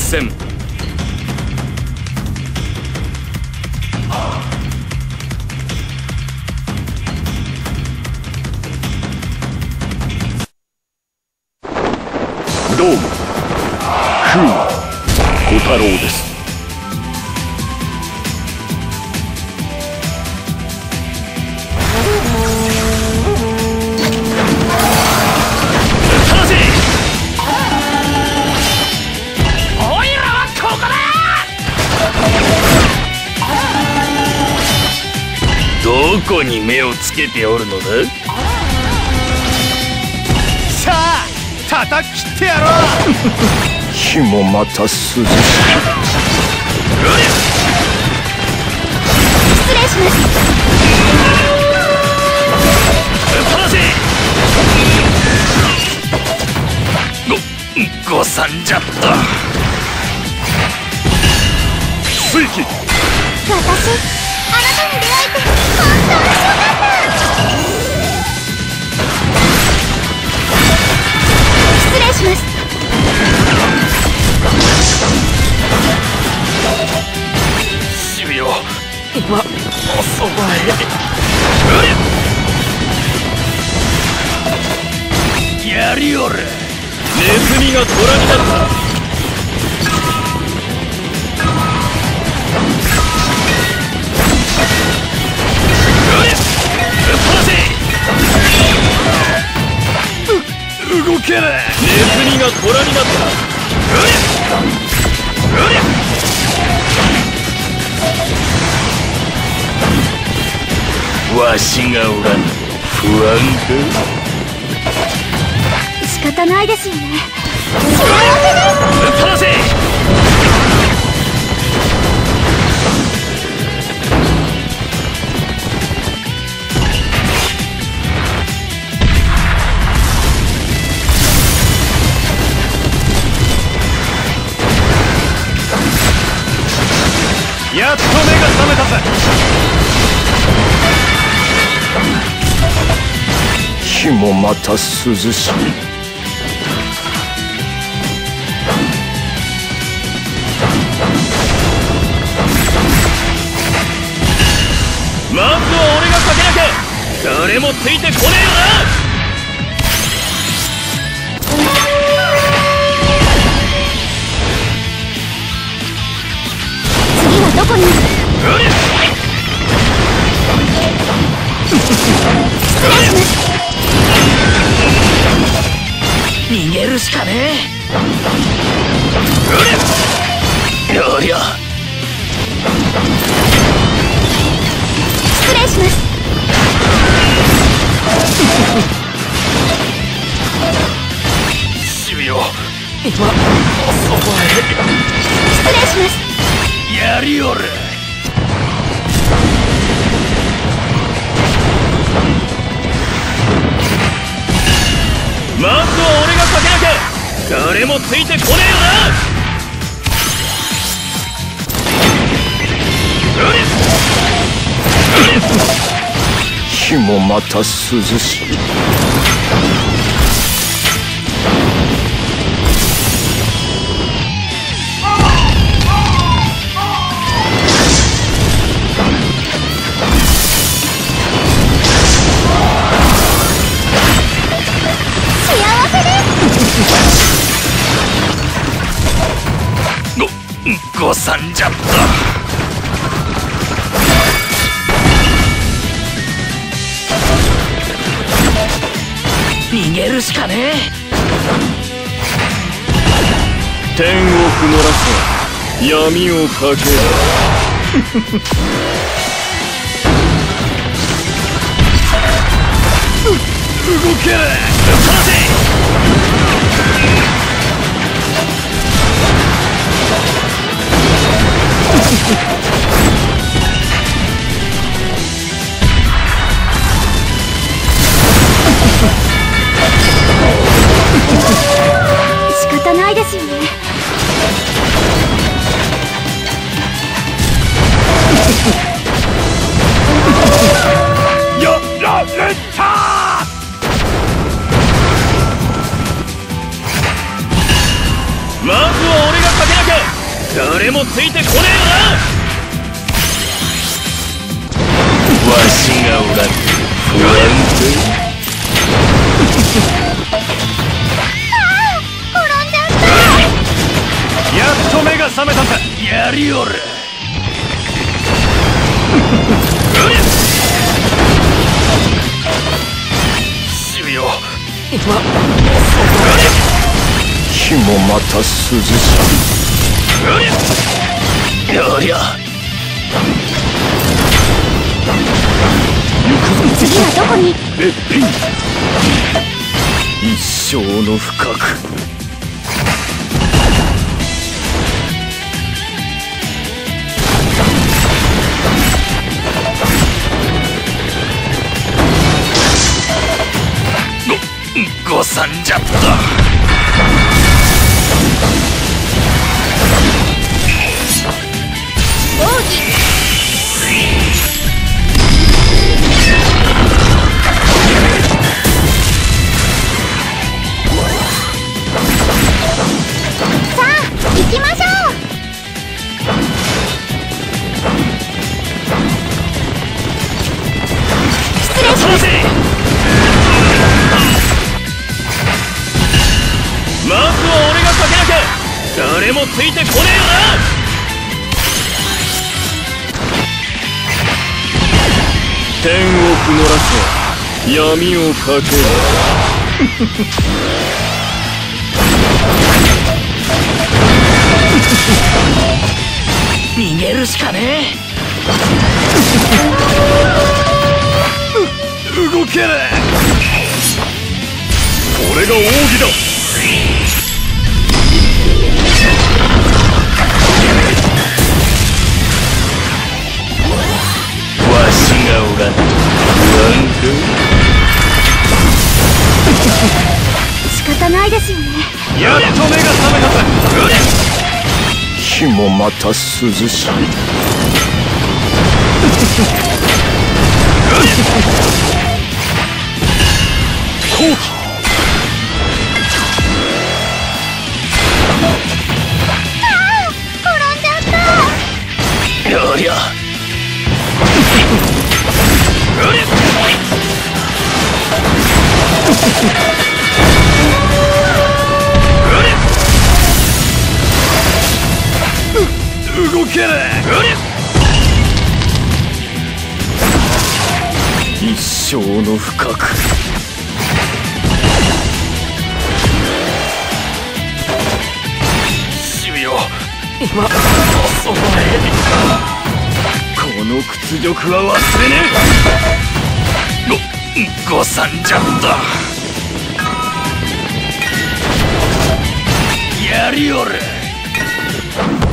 戦。 どうも、風魔小太郎です。 どこに目をつけておるのだ。 さあ叩き切ってやろう。 火もまた涼しい。 失礼します。 ごさんじゃった。 水鬼、 私あなたに出会えて本当によかった。失礼します。 シビオ、今おそばへ。やりおる。ネズミが虎になった。動けない。ネズミが虎になった。わしがおらぬ不安か。 仕方ないですよね。幸せです。 ぶっ放せ。 やっと目が覚めたぜ。 火もまた涼しい。 まずは俺がかけなきゃ誰もついてこねえよな。 次はどこに。失礼します。 逃げるしかねえ。おりゃ。 失礼します。 シビオ、今おそばへ。 失礼します。 やりおる。まずは俺がかけなきゃ誰もついてこねえよな。 火もまた涼しい。 ごさんじゃった。逃げるしかねえ。 天を曇らせ闇をかける。 動けない。離せ。 仕方ないですよね。 やられた。 まずは俺がかけなきゃもついてこねえよな。 わしがおらん不安転んじゃった。 やっと目が覚めたぜ。 やりおる。 守よ、 火もまた涼しい。 やりゃ次はどこに？ べっぴん一生の深く。 ごさんじゃった。 奥義。さあ行きましょう。失礼します。 まずは俺がかけなきゃ誰もついてこねえよな。 天を曇らせ闇をかける。 逃げるしかね動けねえ。 これが奥義だ。 わしがおらん不安仕方ないですよね。 やっと目が覚めたぜ。 火もまた涼しい。好機。 転んじゃった。 やりゃ動けね一生の深く。 え。守よ、今そこへ。 この屈辱は忘れねえ。 ごさんじゃった。やりおる。